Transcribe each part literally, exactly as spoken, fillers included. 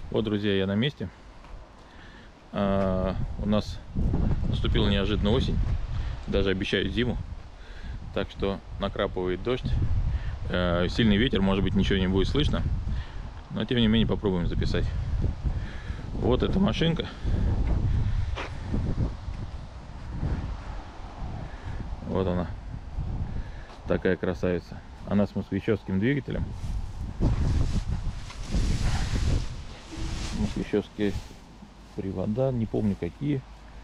Вот, друзья, я на месте. А, у нас наступила неожиданно осень, даже обещают зиму, так что накрапывает дождь, а, сильный ветер, может быть, ничего не будет слышно, но тем не менее попробуем записать. Вот эта машинка. Вот она, такая красавица. Она с москвичевским двигателем. Москвичевские привода, не помню какие.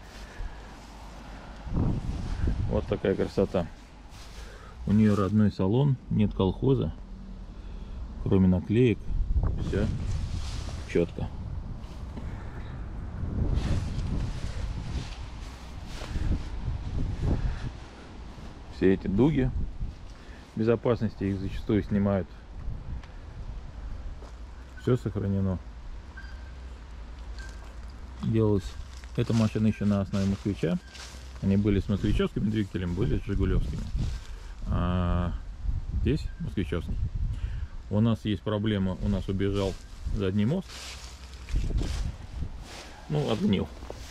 Вот такая красота. У нее родной салон, нет колхоза, кроме наклеек, все четко. Все эти дуги безопасности, их зачастую снимают. Все сохранено. Делалось. Эта машина еще на основе москвича. Они были с москвичевским двигателем, были с жигулевскими. А здесь москвичевский. У нас есть проблема. У нас убежал задний мост. Ну, отгнил.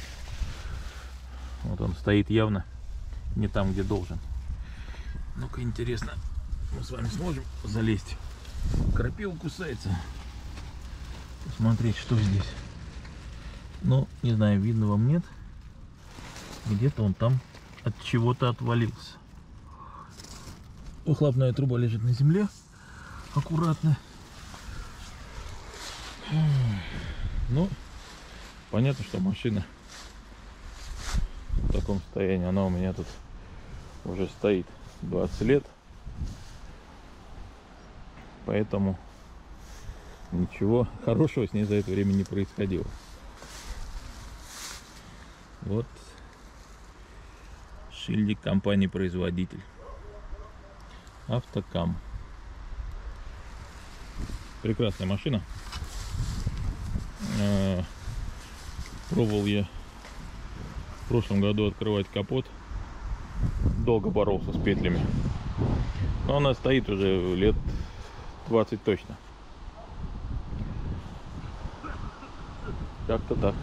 Вот он стоит явно не там, где должен. Ну-ка, интересно, мы с вами сможем залезть. Крапива кусается. Посмотреть, что здесь. Ну, не знаю, видно вам, нет. Где-то он там от чего-то отвалился. Выхлопная труба лежит на земле. Аккуратно. Ну, понятно, что машина в таком состоянии. Она у меня тут уже стоит двадцать лет. Поэтому ничего хорошего с ней за это время не происходило. Вот шильдик компании-производитель. Автокам. Прекрасная машина. Пробовал я в прошлом году открывать капот. Долго боролся с петлями. Но она стоит уже лет двадцать точно. Как-то так.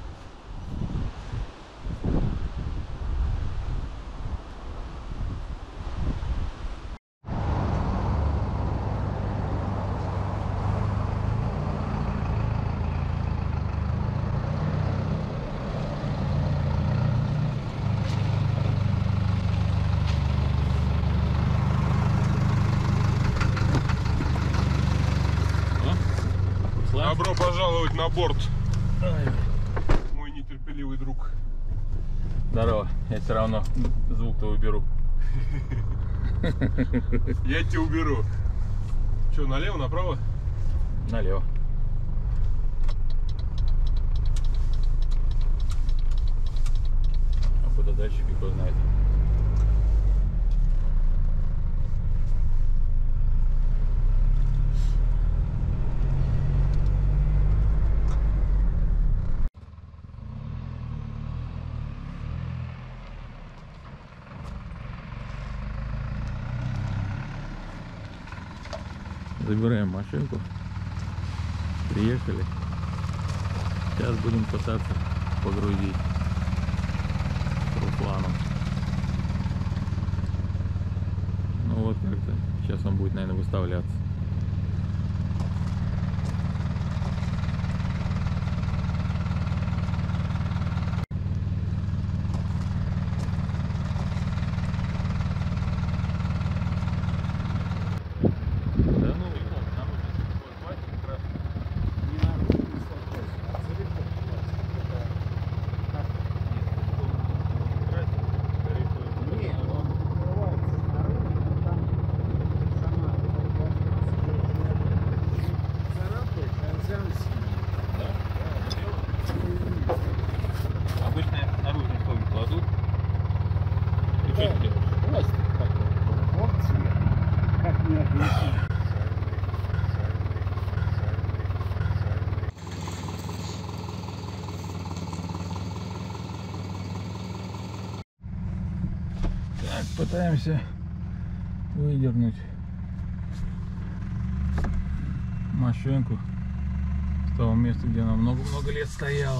Добро пожаловать на борт, мой нетерпеливый друг. Здорово, я все равно звук-то уберу. Я тебя уберу. Че, налево, направо? Налево. А куда дальше, кто знает. Забираем машинку. Приехали. Сейчас будем пытаться погрузить Русланом. Ну вот как-то. Сейчас он будет, наверное, выставляться. Пытаемся выдернуть машинку С того места, где она много-много лет стояла.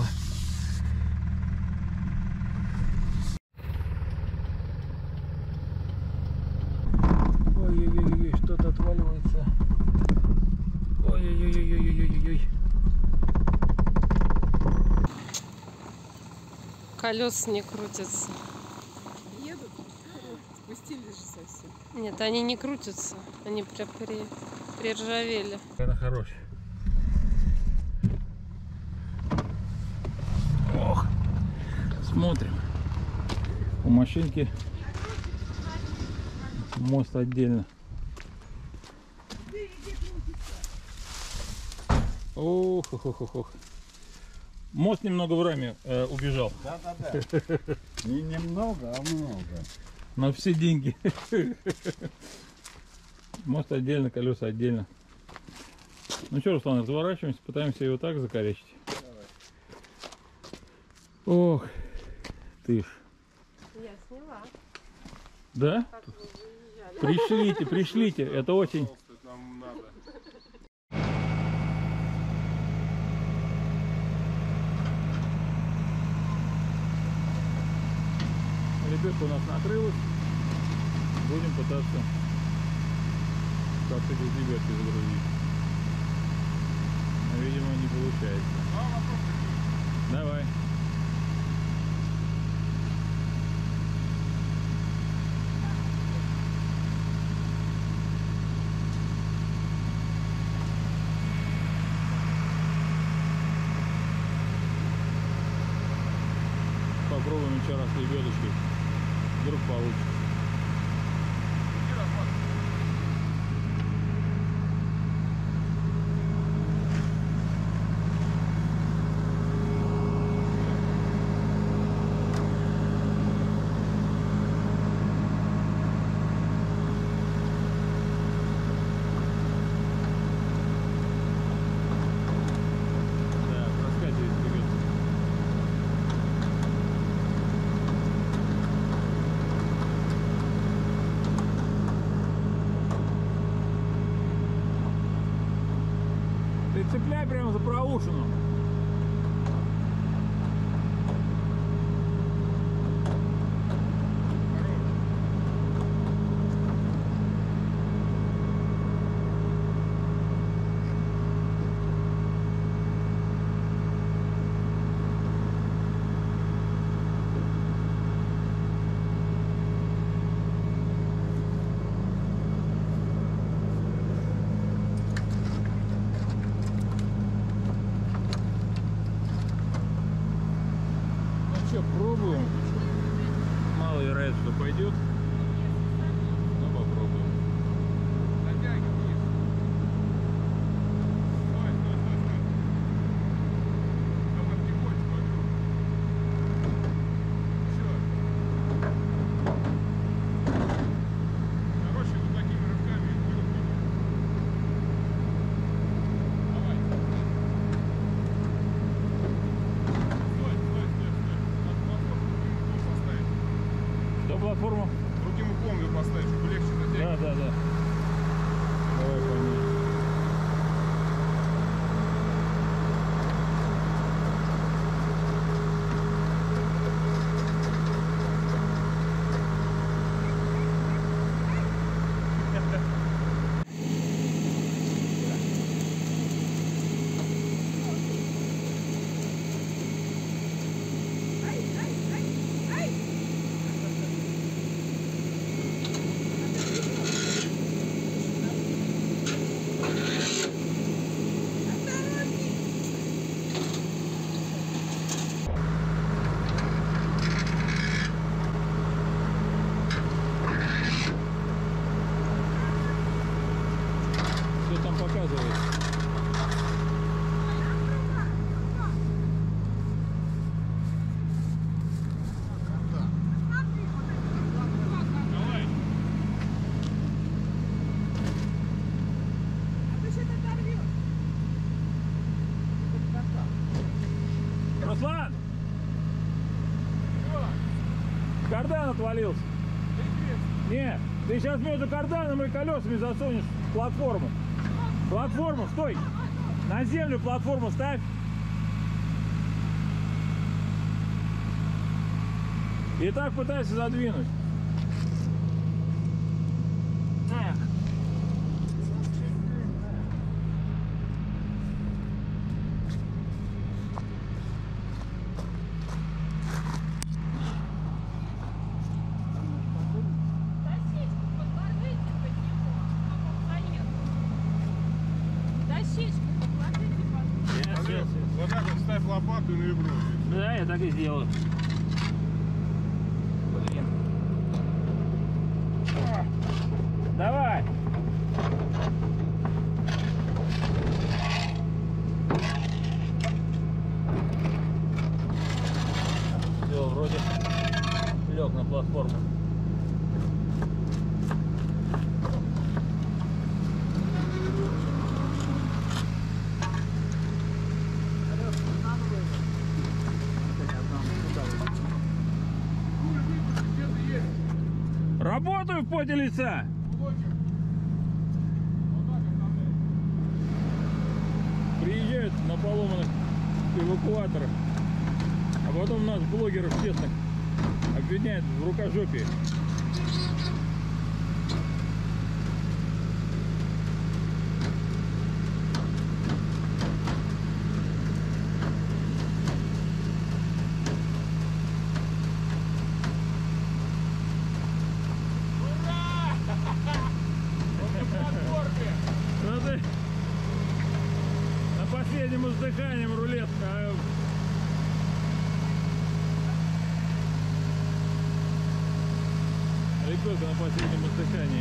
Ой-ой-ой, что-то отваливается. Ой-ой-ой-ой-ой-ой-ой. Колеса не крутятся. Едут? Спустились же совсем. Нет, они не крутятся. Они прям при... приржавели. Она хорошая. Ох, смотрим. У машинки мост отдельно. Ох, ох, ох, ох, ох. Мост немного в раме э, убежал. Да, да, да. Не немного, а много. На все деньги. Мост отдельно, колеса отдельно. Ну что, Руслан, разворачиваемся, пытаемся его так закорячить. Ох, ты ж. Я сняла. Да? Как вы выезжали. Пришлите, пришлите. Это очень... Нам надо. Ребятка у нас накрылась. Будем пытаться как-то без ребятки загрузить. Но, видимо, не получается. Давай. Попробуем еще раз лебедочкой. Вдруг получится. Да, проскакивает лебедка. Ты цепляй прямо за проушину. Ну что, пробуем. Мало вероятно, что пойдет. Но попробуем. Натягивай вниз. Стой, стой, стой, стой. Только потихонечку вокруг. Еще. Короче, вот такими рывками и вылупили. Давай. Стой, стой, стой, стой. Надо платформу другим углом поставить. Что платформу? Другим углом ее поставить, чтобы легче натягивать. Да, да, да. Давай поменяем. Что там показывает? Давай. Руслан! Кардан отвалился. Не, ты сейчас между карданом и колесами засунешь платформу. Платформу, стой! На землю платформу ставь. И так пытайся задвинуть. Так. Дощечку подложите под него, а он заехал. Дощечку подложите под него. Сейчас, сейчас. Вот так вот ставь лопату и на ребро. Да, я так и сделаю. Блин. О, давай. Все, вроде лег на платформу. Работаю в поте лица. Кулочек. Вот так оставляй. Приезжают на поломанных эвакуаторах, а потом нас, блогеров честных, обвиняют в рукожопии. Ну ты на последнем издыхании рулетка. а Лебедка на последнем издыхании.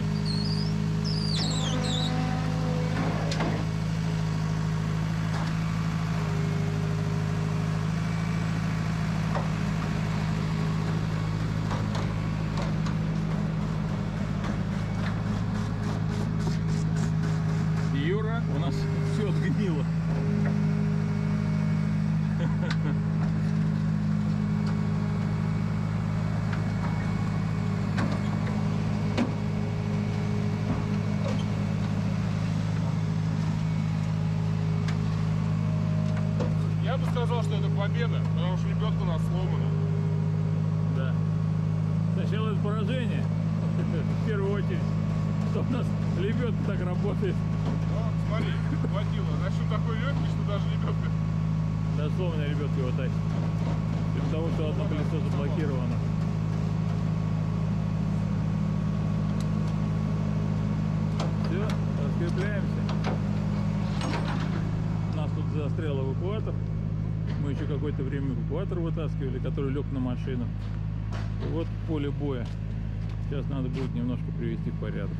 Юра, у нас все отгнило. Я бы сказал, что это победа, потому что лебедка у нас сломана. Да. Сначала это поражение, в первую очередь, что у нас лебедка так работает. Вот, смотри, хватило. Насчет такой легкий, что даже лебедка. Да, сломанная лебедка его тащит. Из-за того, что одно колесо заблокировано. Все, раскрепляемся. Нас тут застрял эвакуатор. Мы еще какое-то время эвакуатор вытаскивали, который лег на машину. И вот поле боя. Сейчас надо будет немножко привести в порядок.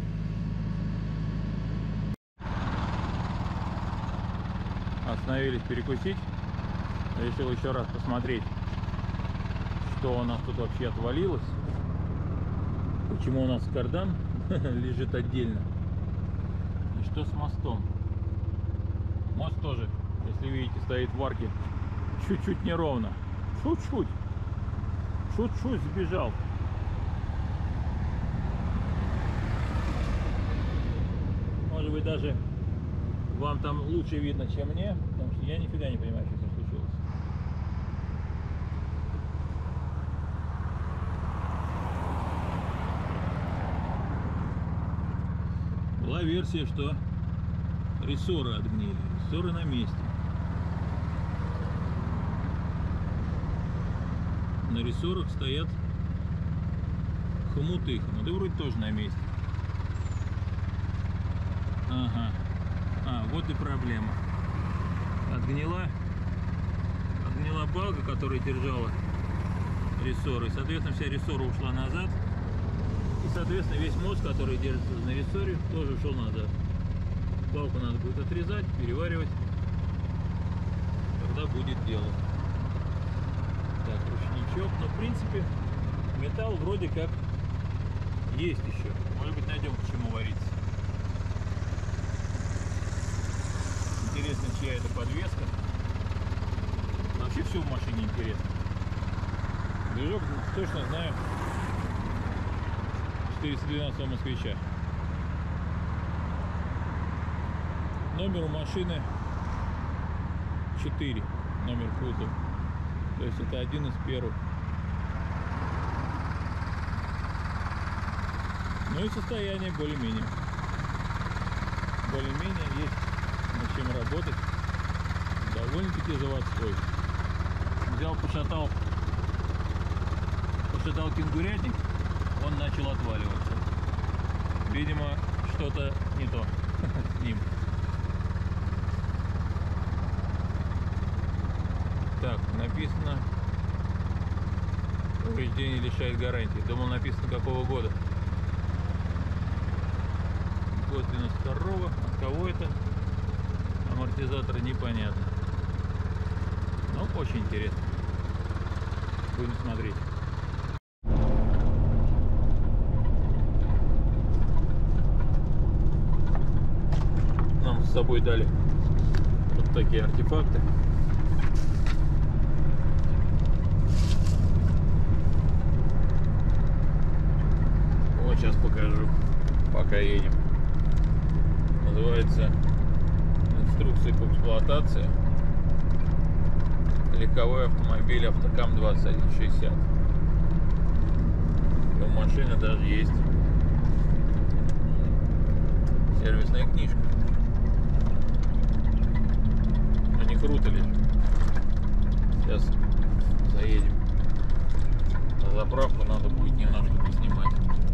Остановились перекусить. Решил еще раз посмотреть, что у нас тут вообще отвалилось. Почему у нас кардан лежит отдельно. И что с мостом. Мост тоже, если видите, стоит в арке чуть-чуть неровно. Чуть-чуть. Чуть-чуть сбежал. Может быть, даже вам там лучше видно, чем мне, потому что я нифига не понимаю, что здесь случилось. Была версия, что рессоры отгнили. Рессоры на месте. На рессорах стоят хомуты. Хомуты вроде тоже на месте. Ага. А, вот и проблема. Отгнила, отгнила балка, которая держала рессоры. Соответственно, вся рессора ушла назад. И, соответственно, весь мост, который держится на рессоре, тоже ушел назад. Балку надо будет отрезать, переваривать. Тогда будет дело. Так, ручничок. Но, в принципе, металл вроде как есть еще. Может быть, найдем к чему вариться. Интересно, чья это подвеска. Вообще все в машине интересно. Движок точно знаю. четыреста двенадцатого москвича. Номер у машины четыре номер кузова. То есть это один из первых. Ну и состояние более-менее. Более-менее есть над чем работать. Довольно-таки заводской. Взял, пошатал, пошатал кенгурятник, он начал отваливаться. Видимо, что-то не то с ним. Так, написано: повреждение лишает гарантии. Думал, написано какого года. Год девяносто второго. От кого это? Амортизаторы непонятно. Но очень интересно. Будем смотреть. Нам с собой дали вот такие артефакты. Вот сейчас покажу, пока едем. Называется инструкция по эксплуатации. Легковой автомобиль Автокам двадцать один шестьдесят. И у машины даже есть сервисная книжка. Но не круто ли? Сейчас заедем на заправку, надо будет немножко поснимать.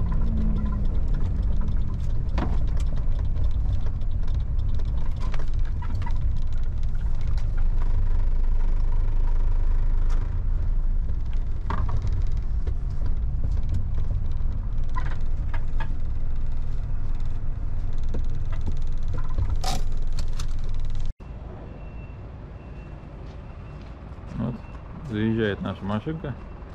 Вот, заезжает наша машинка.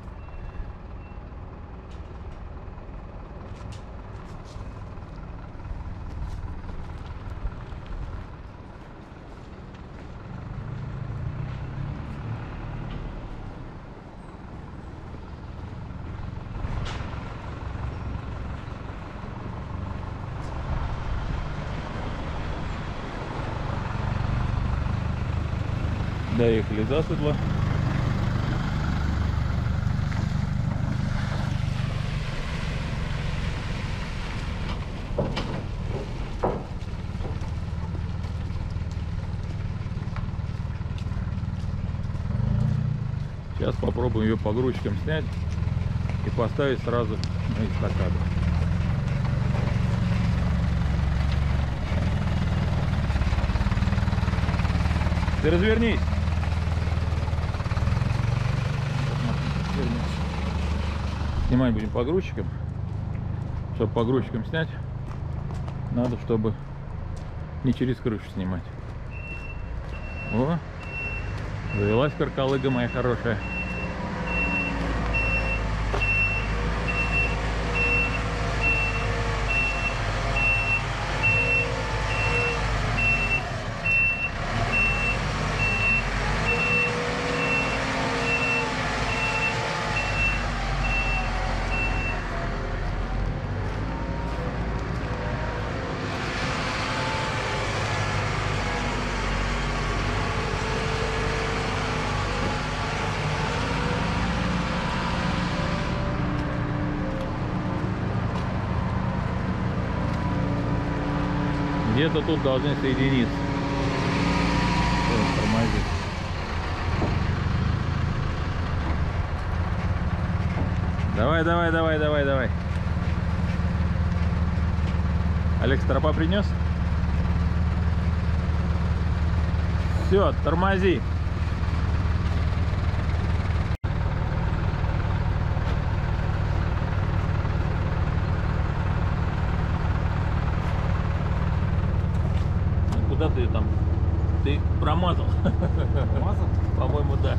Доехали засветло. Сейчас попробуем ее погрузчиком снять и поставить сразу на эстакаду. Ты развернись. Снимать будем погрузчиком. Чтобы погрузчиком снять, надо, чтобы не через крышу снимать. О, завелась каркалыга моя хорошая. Где-то тут должны соединиться. Ой, тормозит. Давай, давай, давай, давай, давай. Алекс, тропа принес? Все, тормози. Куда ты там? Ты промазал? Промазал? По-моему, да.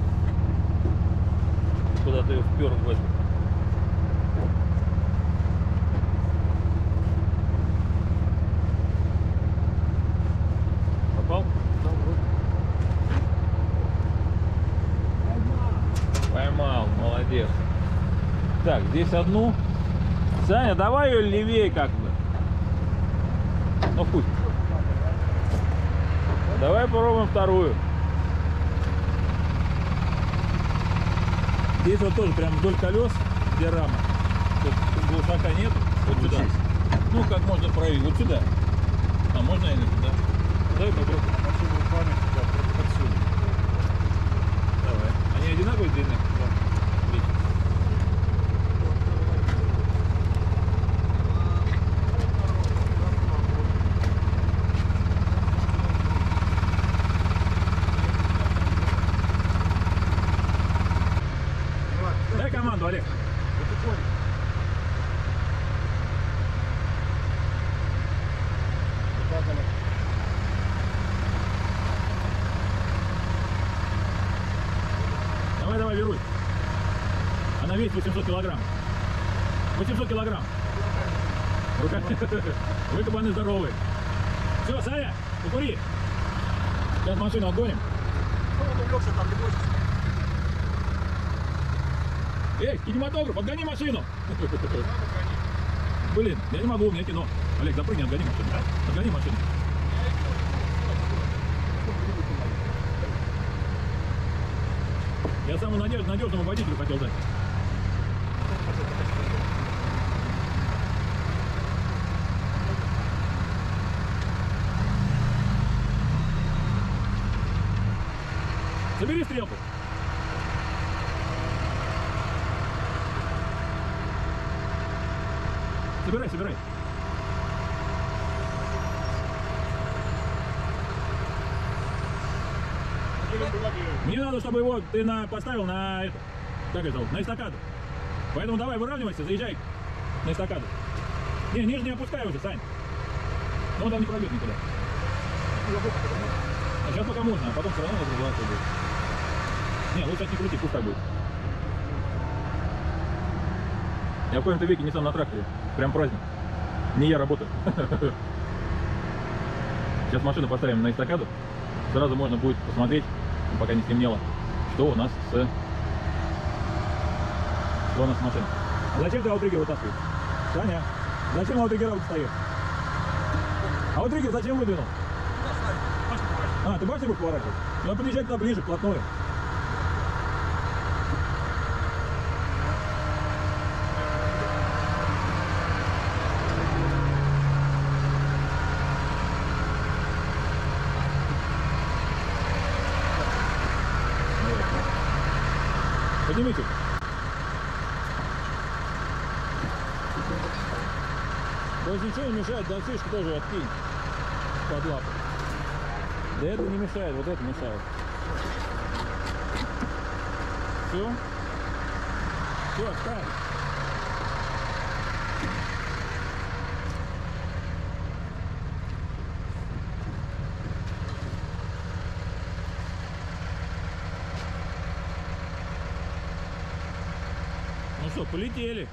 Куда ты впер в это? Попал? Поймал, молодец. Так, здесь одну. Саня, давай ее левее как бы. Ну пусть. Давай попробуем вторую. Здесь вот тоже прям вдоль колес, где рама. Тут глушака нет. Вот сюда. Ну, как можно проверить? Вот сюда. А можно или туда? Давай попробуем. Машину руками туда, отсюда. Давай. Они одинаковые длины? Да. Отлично. Дай команду, Олег. Давай, давай, веруй. Она весит восемьсот килограмм. восемьсот килограмм. Рука. Вы кабаны здоровые. Все, Саня, покури. Сейчас машину отгоним. Эй, кинематограф, отгони машину. Блин, я не могу, у меня кино. Олег, запрыгни, отгони машину. Отгони машину. Я самому надеж- надежному водителю хотел дать. Собери стрелку. Собирай, собирай. Мне надо, чтобы его ты на, поставил на это, как это зовут, на эстакаду. Поэтому давай выравнивайся, заезжай на эстакаду. Не, ниже не опускай уже, Сань. Ну он там не пройдет никуда. А сейчас пока можно, а потом все равно разрываться будет. Не, лучше сейчас не крути, пусть так будет. Я в коем-то веке не сам на тракторе. Прям праздник. Не я работаю. Сейчас машину поставим на эстакаду. Сразу можно будет посмотреть, пока не стемнело, что у нас с... Что у нас с машиной. А зачем ты аутриггер вытаскиваешь? Саня, зачем аутриггера вытаскиваешь? Аутриггер зачем выдвинул? А, ты башню будешь поворачивать? Ну, подъезжай туда ближе, вплотную. Поднимите. То есть ничего не мешает, да фишку тоже откинь под лапу. Да это не мешает, вот это мешает. Все? Все, ставь. Ну что, полетели.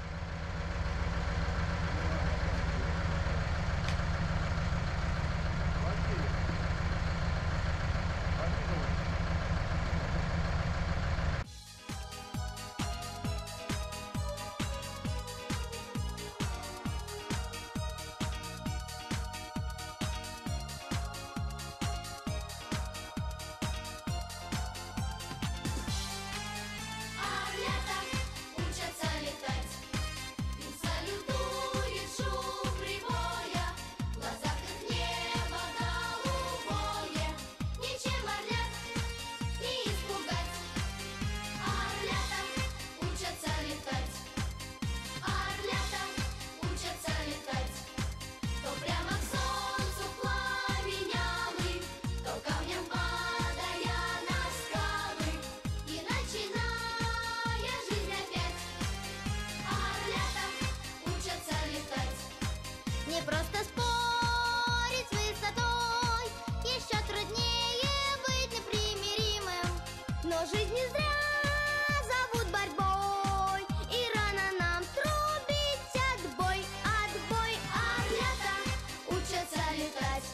Не просто спорить с высотой, еще труднее быть непримиримым. Но жизнь не зря зовут борьбой, и рано нам трубить отбой, отбой. Орлята учатся летать.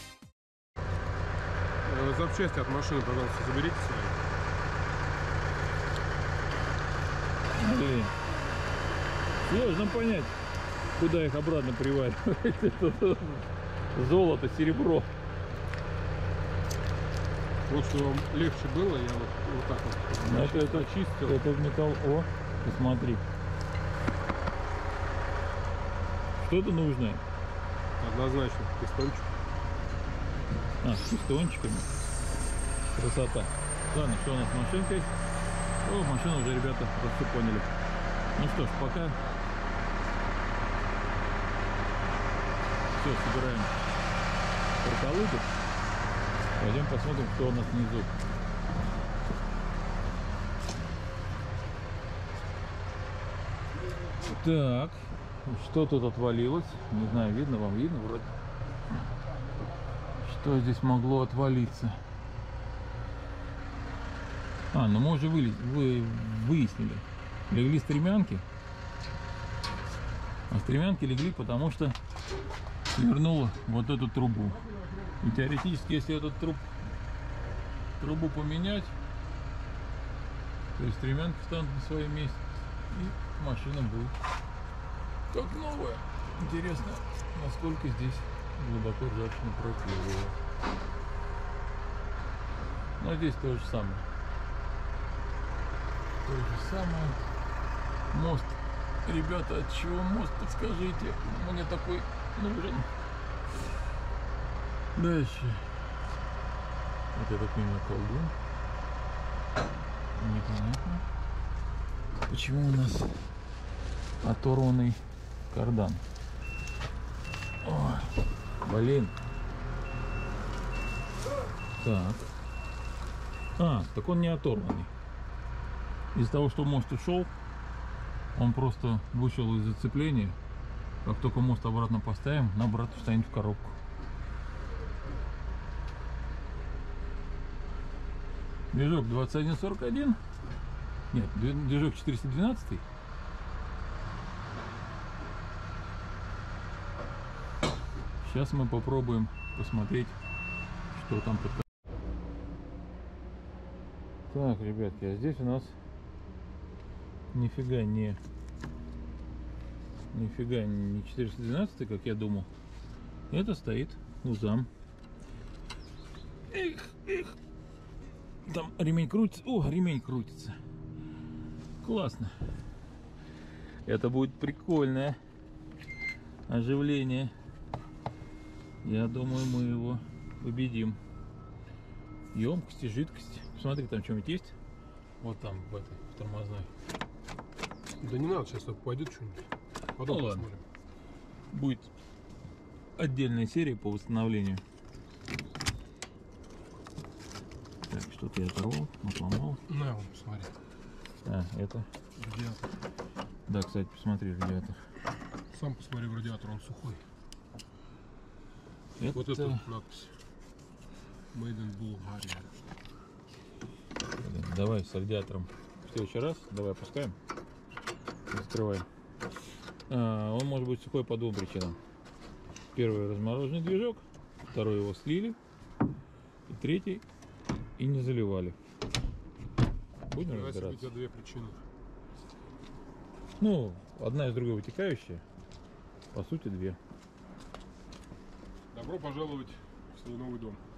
Э, Запчасти от машины, пожалуйста, заберите свои. Блин. Сложно понять, куда их обратно приваривать. Это золото, серебро. Вот что вам легче было, я вот, вот так вот Ну, это, это, очистил. это металл. О, посмотри. Что-то нужное. Однозначно, пистончик. А, с пистончиками. Красота. Ладно, что у нас с машинкой? О, машину уже ребята просто поняли. Ну что ж, пока. Все, собираем протолыгу. Пойдем посмотрим, что у нас внизу. Так, что тут отвалилось? Не знаю, видно вам, видно вроде. Что здесь могло отвалиться? А, ну мы уже выли... вы... выяснили. Легли стремянки. А стремянки легли, потому что свернула вот эту трубу. И теоретически, если эту труб... трубу поменять, то есть стремянки встанут на своем месте. И машина будет как новая. Интересно, насколько здесь глубоко ржавчина пропила. Но здесь то же самое. То же самое. Мост. Ребята, от чего мост, подскажите? Мне такой нужен. Дальше. Вот я так понимаю, колдун. Непонятно. Почему у нас оторванный кардан? Ой, блин. Так. А, так он не оторванный. Из-за того, что мост ушел, он просто вышел из зацепления. Как только мост обратно поставим, он обратно встанет в коробку. Движок двадцать один сорок один. Нет, движок четыреста двенадцать. Сейчас мы попробуем посмотреть, что там под. Так, ребятки, а здесь у нас нифига не нифига не четыреста двенадцать, как я думал. Это стоит узам. Эх, эх. Там ремень крутится. О, ремень крутится. Классно. Это будет прикольное оживление. Я думаю, мы его победим. Емкости, жидкость. Посмотри, там что-нибудь есть? Вот там, в этой, в тормозной. Да не надо, сейчас только пойдет что-нибудь. Потом Ну, ладно. посмотрим. Будет отдельная серия по восстановлению. Так, что-то я оторвал, отломал. На, вон, посмотри. А, это. Радиатор. Да, кстати, посмотри, радиатор. Сам посмотри в радиатор, он сухой. Это... Вот это вот надпись. Made in Bulgaria. Блин, давай с радиатором в следующий раз. Давай опускаем. Закрываем. А, он может быть сухой по двум причинам. Первый — размороженный движок. Второй — его слили. И третий — и не заливали. Будем Давай себе у разбираться. тебя две причины. Ну, одна из другой вытекающая. По сути, две. Добро пожаловать в свой новый дом.